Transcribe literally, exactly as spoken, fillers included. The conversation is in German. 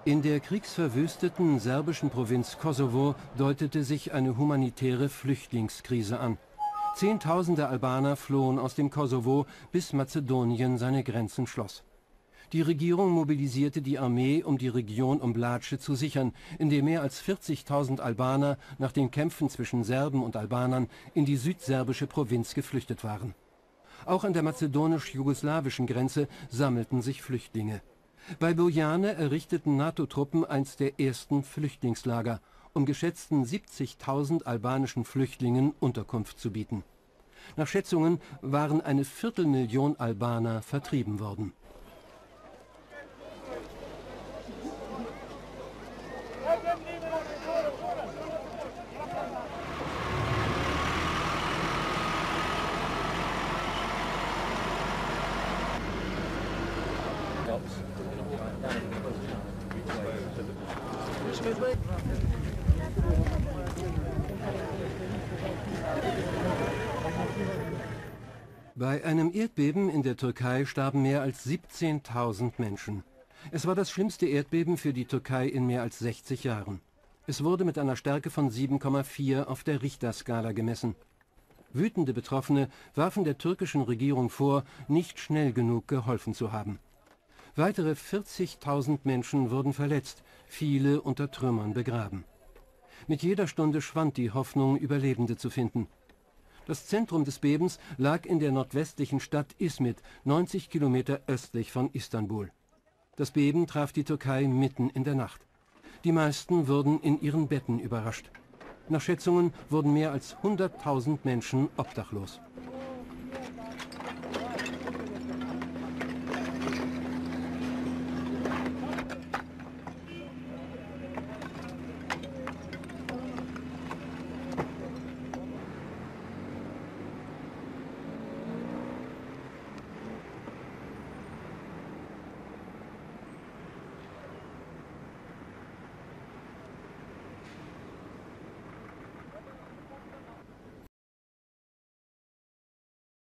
In der kriegsverwüsteten serbischen Provinz Kosovo deutete sich eine humanitäre Flüchtlingskrise an. Zehntausende Albaner flohen aus dem Kosovo, bis Mazedonien seine Grenzen schloss. Die Regierung mobilisierte die Armee, um die Region um Mladač zu sichern, in der mehr als vierzigtausend Albaner nach den Kämpfen zwischen Serben und Albanern in die südserbische Provinz geflüchtet waren. Auch an der mazedonisch-jugoslawischen Grenze sammelten sich Flüchtlinge. Bei Bojane errichteten NATO-Truppen eins der ersten Flüchtlingslager, um geschätzten siebzigtausend albanischen Flüchtlingen Unterkunft zu bieten. Nach Schätzungen waren eine Viertelmillion Albaner vertrieben worden. Bei einem Erdbeben in der Türkei starben mehr als siebzehntausend Menschen. Es war das schlimmste Erdbeben für die Türkei in mehr als sechzig Jahren. Es wurde mit einer Stärke von sieben Komma vier auf der Richterskala gemessen. Wütende Betroffene warfen der türkischen Regierung vor, nicht schnell genug geholfen zu haben. Weitere vierzigtausend Menschen wurden verletzt, viele unter Trümmern begraben. Mit jeder Stunde schwand die Hoffnung, Überlebende zu finden. Das Zentrum des Bebens lag in der nordwestlichen Stadt Izmit, neunzig Kilometer östlich von Istanbul. Das Beben traf die Türkei mitten in der Nacht. Die meisten wurden in ihren Betten überrascht. Nach Schätzungen wurden mehr als hunderttausend Menschen obdachlos.